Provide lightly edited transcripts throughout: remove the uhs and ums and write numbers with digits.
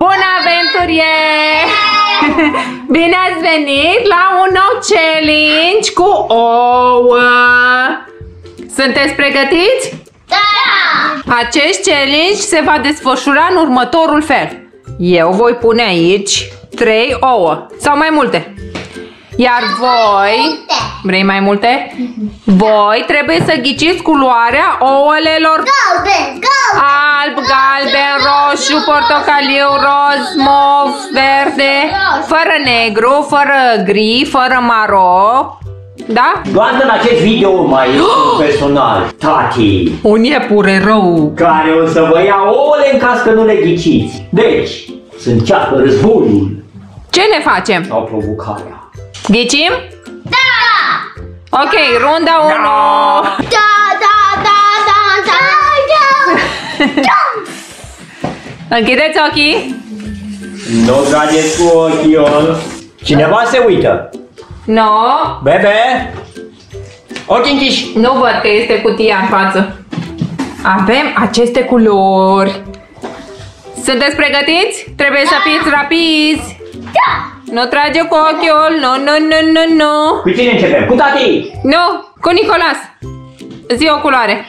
Bun aventurier! Bine ați venit la un nou challenge cu ouă! Sunteți pregătiți? Da! Acest challenge se va desfășura în următorul fel. Eu voi pune aici 3 ouă sau mai multe. Iar voi, vrei mai multe? Voi trebuie să ghiciți culoarea ouălelor. Galben, galben. Alb, galben, roșu, portocaliu, roz, mov, verde, fără negru, fără gri, fără maro. Da? Doar în acest video mai personal, tati, Un iepure rău. care o să vă ia ouăle în caz că nu le ghiciți. Deci, să înceapă războiul Ce ne facem? sau provocarea. Ghicim? Da! Ok, runda 1. Da, da, da, da, da, da. Închideți ochii. Nu trageți cu ochiul. Cineva se uită. No, Bebe? Ochi închiși. nu văd că este cutia în față. Avem aceste culori. Sunteți pregătiți? Trebuie să fiți rapizi. Da! Nu trage cu ochiul. Nu, nu, nu, nu, nu. Cu cine începem? Cu tati. Nu, cu Nicolas. Zi o culoare.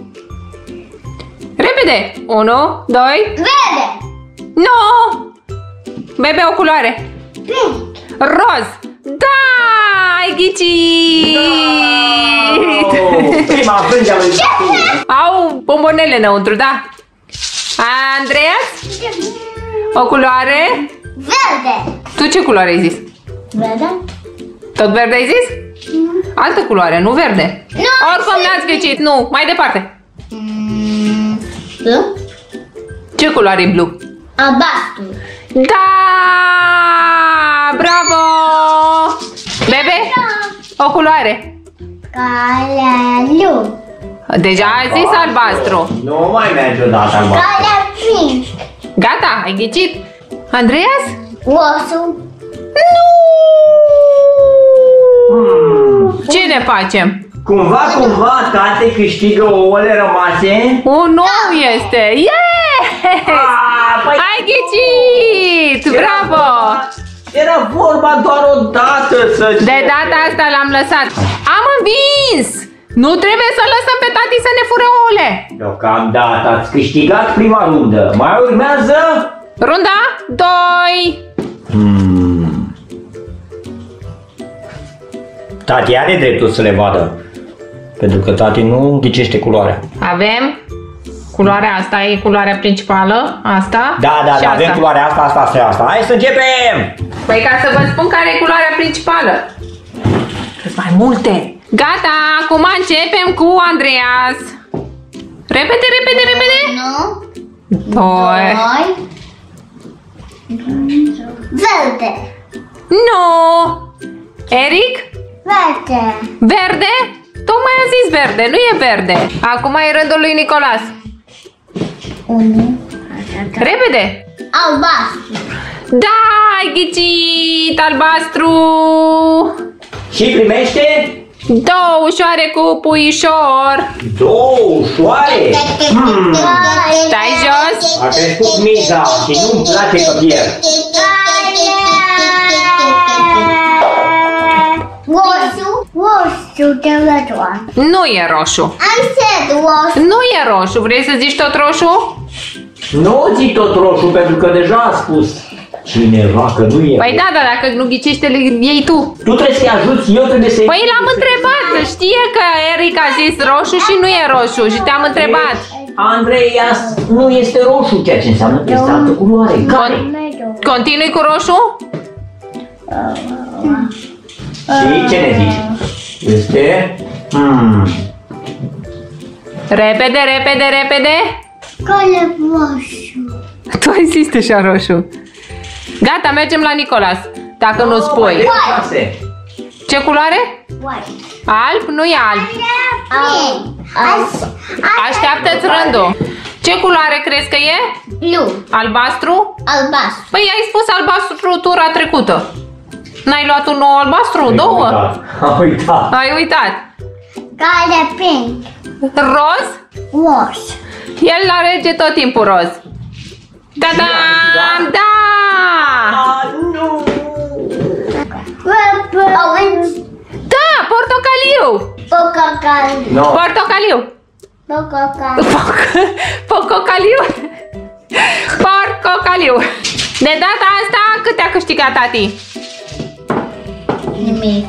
Repede. 1, 2. Verde! Nu. Bebe, o culoare. Pink! Roz. Da, ai ghicit. Prima frângea lui tati. Au bombonele înăuntru, da. Andreas, o culoare. Verde! Tu ce culoare ai zis? Verde? Tot verde ai zis? Altă culoare, nu verde. Nu, Oricum n-ați ghicit, nu. Mai departe. Blu? Ce culoare e blu? Albastru! Da! Bravo! Bebe, o culoare. Galeniu! Deja ai zis albastru. Nu mai merge odată albastru. Galea pink! Gata, ai ghicit. Andreas? Roșu! Nu! Ce ne facem? Cumva, tate câștigă ouăle rămase. Un nou este! Yeah! Păi, Ai ghicit! Bravo! Era vorba doar o dată să... De data asta l-am lăsat. Am învins! Nu trebuie să lăsăm pe tati să ne fure ouăle. Deocamdată ați câștigat prima rundă. Mai urmează... Runda 2. Tati are dreptul să le vadă. Pentru că tati nu ghicește culoarea. Avem culoarea asta, e culoarea principală. Asta. Da, și asta. avem culoarea asta. Hai să începem! Păi ca să vă spun care e culoarea principală. Sunt mai multe. Gata, acum începem cu Andreas. Repede, repede, repede. 1, 2. 2, verde! Nu. Eric? Verde! Verde? Tocmai am zis verde, nu e verde. Acum e rândul lui Nicolas. 1, Repede. albastru! Da, ai ghicit, albastru. Și primește 2 ușoare cu puișor. 2 ușoare. Stai jos. A crescut miza și nu-mi place că pierd. Roșu de rădoan. Nu e roșu. Am said roșu. Nu e roșu. Vrei să zici tot roșu? Nu zic tot roșu pentru că deja a spus cineva că nu e. Păi da, dar dacă nu ghicești, le iei tu. Tu trebuie să-i ajuți, eu trebuie să-i... Păi l-am întrebat. Știe că Eric a zis roșu și nu e roșu. Și te-am întrebat. Andrei, nu este roșu, ceea ce înseamnă că este altă culoare. Care? Continui cu roșu? Și ce ne zici? Este... Repede, repede, repede. Color roșu. Tu ai zis deja roșu. Gata, mergem la Nicolas. Dacă nu spui. Ce culoare? White. Alb? Nu e alb. Așteaptă-ți rândul. Ce culoare crezi că e? Blue. Albastru? Albastru. Păi ai spus albastru tura trecută. N-ai luat un nou albastru? Ai 2? uitat. Ai uitat. Color pink. Roz? Roș. El alege tot timpul roz. Da-da! Da! No. Portocaliu. Portocaliu. Portocaliu. De data asta, câte a câștigat tati? Nimic.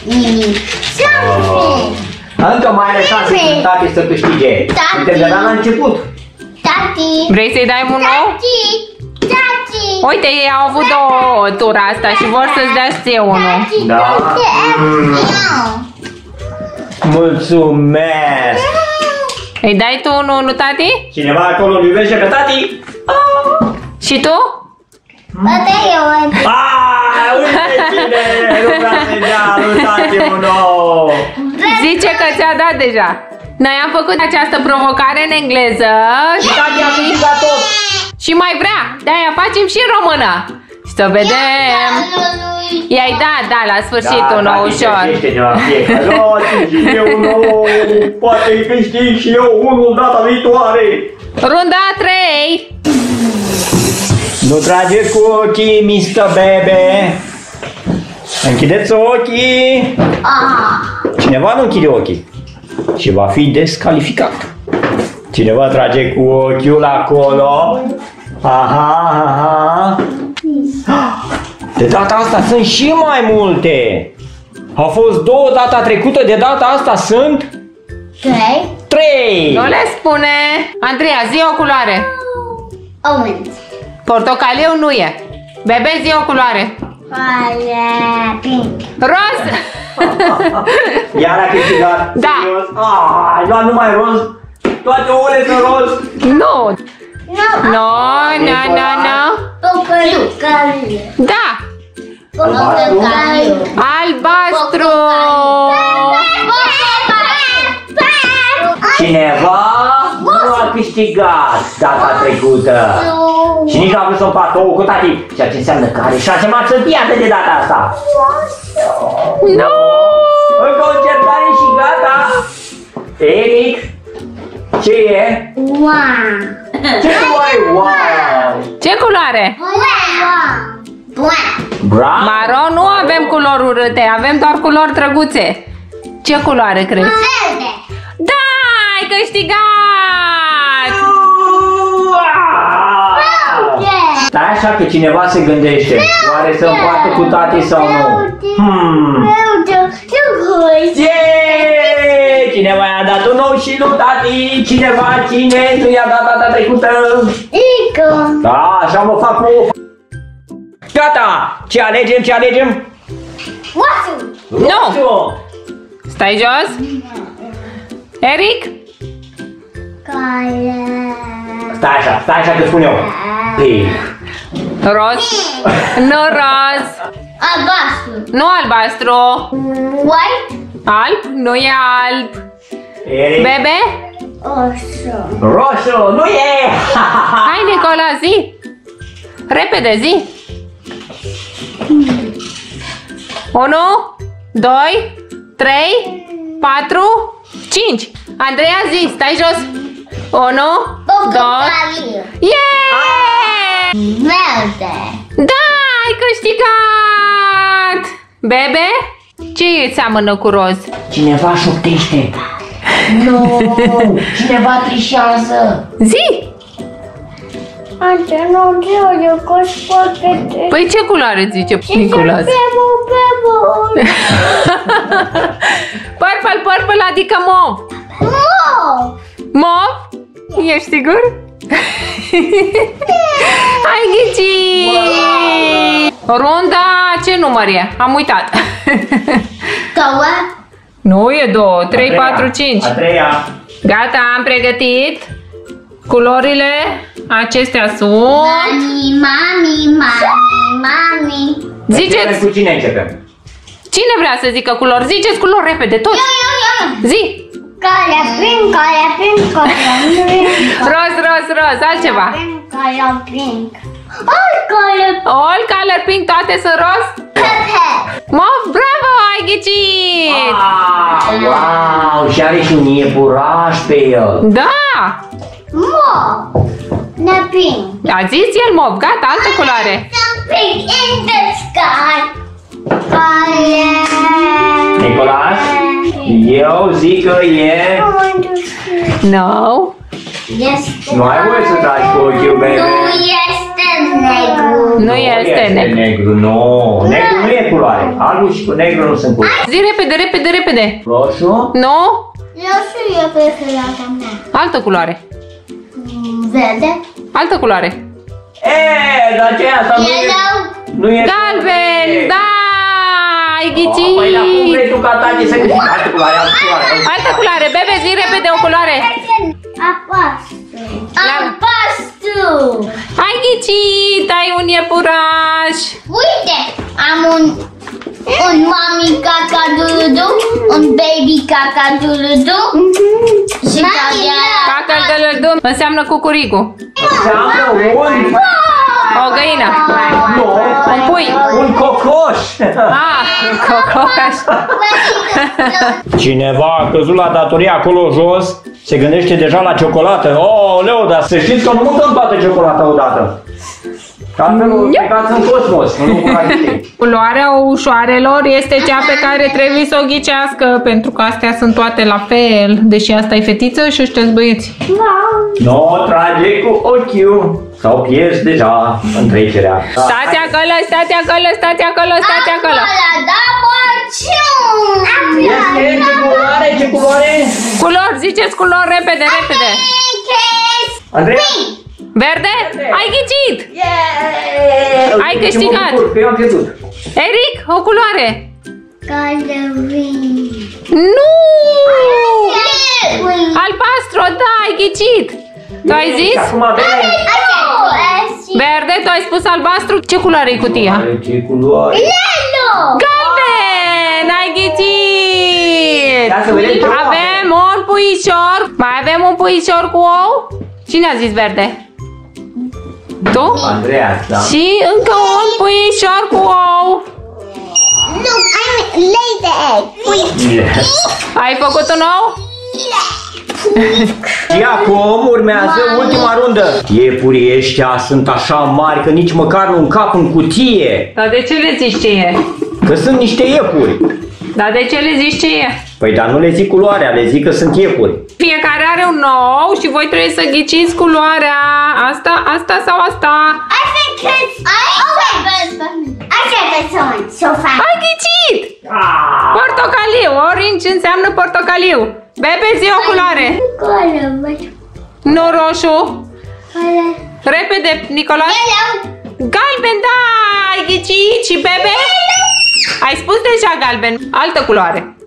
Încă mai are șanse pentru tati să câștige. Suntem de la început. Tati. Vrei să-i dai un nou? Tati. Uite, ei au avut 2 tura asta și vor să-ți dea ție unul. Da. Mulțumesc. Îi dai tu unul lui tati? Cineva acolo îl iubește pe tati? Și tu? Uite cine! Nu vrea să dea lui tati un nou. Zice că ți-a dat deja. Noi am făcut această provocare în engleză Și tati a câștigat tot. și mai vrea. De-aia facem și în română. Să vedem. I-ai dat, da, la sfârșit un nou ușor. Eu nou, poate îi câștig și eu unul data viitoare. Runda 3. Nu trageți cu ochii, Mr. Bebe. Închideți ochii. Cineva nu închide ochii și va fi descalificat. Cineva trage cu ochiul acolo. Aha. De data asta sunt și mai multe. Au fost 2 data trecută, de data asta sunt 3. Nu le spune. Andreea, zi o culoare. Orange. Portocaliu nu e. Bebe, zi o culoare. Pink. Roz. Iar a câștigat. Da. Serios? Ai luat numai roz? Toate ouăle sunt roz? Nu. No. Portocaliu. Da. Portocaliu. Albastru. Cineva nu a câștigat data trecută. Și nici nu a vrut să împartă ouă cu tati. Ceea ce înseamnă că are șanse mari să piardă de data asta. Nu. Încă o încercare și gata. Eric, ce e? Ce culoare? Wow! Ce culoare? Brown? Maro, nu avem culori urâte, avem doar culori drăguțe. Ce culoare crezi? Da, ai câștigat! Stai așa că cineva se gândește. Oare să împartă cu tati sau nu? Yeah! Cineva i-a dat un nou și lui tati. Cine nu i-a dat data trecută? Da, așa mă fac cu... Gata! Ce alegem? Nu! Stai jos. Eric? Stai așa că spun eu. Pink. Roz? Nu roz. Albastru. Nu albastru. White. Alb? Nu e alb. Eric. Bebe? Roșu, nu e! Hai, Nicola, zi. Repede, zi. 1, 2, 3, 4, 5. Andreea, zi, stai jos. 1, 2. Yeah! Verde. Da, ai câștigat! Bebe? Ce îți seamănă cu roz? Cineva șoptește. Nu, cineva trișează. Zi! Păi ce culoare zice Nicolas? Purple, adică mov. Mov? Ești sigur? Ai ghicit! Runda ce număr e? Am uitat. Nu e 2, 3, 4, 5. A treia. Gata, am pregătit. Culorile acestea sunt... Mami. Ziceți! Cu cine începem? Cine vrea să zică culori? Ziceți culori repede, toți! Zi! Pink. Roz, altceva! All color pink, toate sunt roz? Mov, bravo, ai ghicit! Wow, și are și un iepuraș pe el. Da! Pink. A zis el mov, gata, altă culoare. Pink in the sky. Nicolas? Eu zic că e... No. Este. Nu ai voie să tragi cu ochiul, bebe. Nu este negru. Nu este negru. negru, nu. Negru nu e culoare. Albul și cu negru nu sunt culoare. Zi repede, repede, repede. Roșu? Nu? Eu și eu preferata mea. Altă culoare. Verde. Altă culoare. Dar ce e asta? Nu e Galben, da! Ai Păi, dar cum ghicit! vrei tu ca tati să câștigi? Altă culoare, altă culoare. Altă culoare, bebe, zi repede o culoare. Albastru. Albastru. Ai ghicit, ai un iepuraș. Uite, am un mami cacadudu, un baby cacadudu și Caca-l-dă-l-dum înseamnă cucuricu. Înseamnă un... O găină. Nu. Un pui. Un cocoș. Ah, un cocoș. Cineva a căzut la datorie acolo jos, se gândește deja la ciocolată. Oh, Leo, dar să știți că nu mâncăm toată ciocolata odată. Că altfel plecați în cosmos, nu Culoarea ușoarelor este cea pe care trebuie să o ghicească, pentru că astea sunt toate la fel, deși asta e fetiță și ăștia-s băieți. Nu trage cu ochiul sau pierzi deja în trecerea. Stați acolo, stați acolo, stați acolo, stați acolo. Da, Este ce culoare, ce culoare? Culori, ziceți culori, repede, repede. Andreea? Verde? Ai ghicit! Yeah! Ai câștigat. Eu am pierdut. Eric, o culoare. Colorin. Nu! Albastru, da, ai ghicit. Tu ai zis? Acum verde. Verde, tu ai spus albastru. Ce culoare e cutia? Ce culoare? Galben! Ai ghicit! Ia să vedem ce Avem un puișor. Mai avem un puișor cu ou? Cine a zis verde? Tu? Andreea, da. Și încă un puișor cu ou. No, I'm lay the egg. Ai făcut un ou? Și acum urmează ultima rundă. Iepurii ăștia sunt așa mari că nici măcar nu încap în cutie. Dar de ce le zici ce e? Că sunt niște iepuri. Dar de ce le zici ce e? Păi dar nu le zic culoarea, le zic că sunt iepuri. Fiecare are un ou și voi trebuie să ghiciți culoarea. Asta sau asta? I think it's... Așa că sunt, sofa. Ai ghicit! Portocaliu, orange înseamnă portocaliu. Bebe, zi o culoare. Nu roșu. Repede, Nicolas. Galben, da, ai ghicit. Și bebe? Ai spus deja galben. Altă culoare.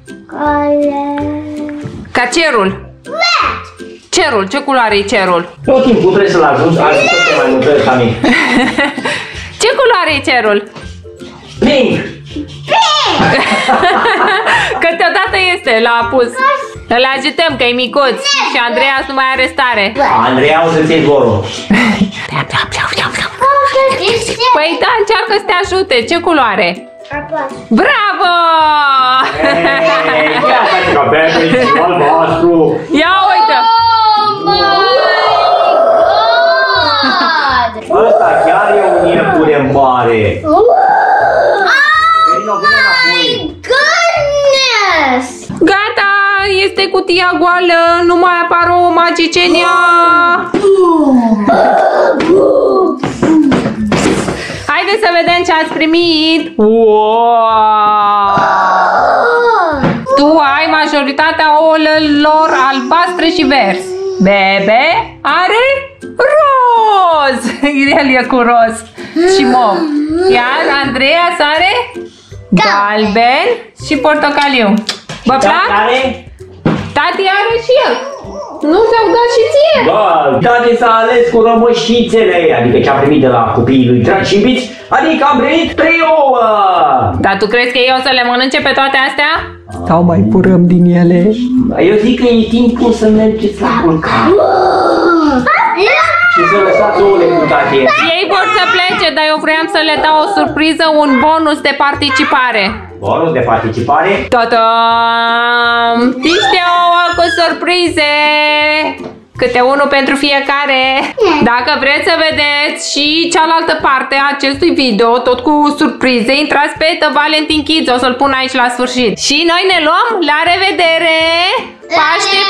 Ca cerul. Cerul, ce culoare e cerul? Tot timpul trebuie să-l ajungi, azi tot mai multe ca mine. Ce culoare e cerul? Pink! Câteodată este la apus. Îl agităm că e micuț și Andreea nu mai are stare. Andreea, o să-ți iei zborul. Păi da, încearcă să te ajute. Ce culoare? Bravo! Ia uite! Ăsta chiar e un iepure mare. Gata! Este cutia goală, nu mai apare o magicenia! Haideți să vedem ce ați primit! Wow! Tu ai majoritatea ouălor albastre și verzi. Bebe are roz! El e cu roz și mov. Iar Andreea are galben și portocaliu. Vă plac? Tati are și el. Nu ți-au dat și ție? Da, tati s-a ales cu rămășițele, adică ce-am primit de la copiii lui dragi și iubiți, adică am primit 3 ouă! Dar tu crezi că eu o să le mănânce pe toate astea? Sau mai purăm din ele? Eu zic că e timpul să mergeți la culcat. Și să lăsați ouăle cu tati. Ei vor să plece, dar eu vreau să le dau o surpriză, un bonus de participare. Bonus de participare? Ta-dam! Niște ouă cu surprize! Câte unul pentru fiecare. Dacă vreți să vedeți și cealaltă parte a acestui video, tot cu surprize, intrați pe The Valentin Kids, o să-l pun aici la sfârșit. Și noi ne luăm la revedere! Paște